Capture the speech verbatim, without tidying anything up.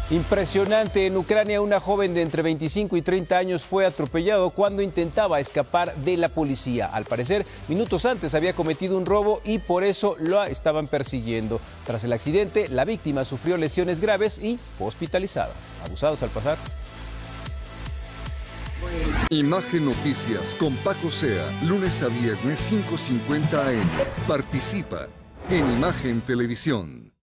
Impresionante, en Ucrania una joven de entre veinticinco y treinta años fue atropellado cuando intentaba escapar de la policía. Al parecer, minutos antes había cometido un robo y por eso lo estaban persiguiendo. Tras el accidente, la víctima sufrió lesiones graves y fue hospitalizada. Abusados al pasar. Imagen Noticias con Paco Sea, lunes a viernes cinco cincuenta a eme. Participa en Imagen Televisión.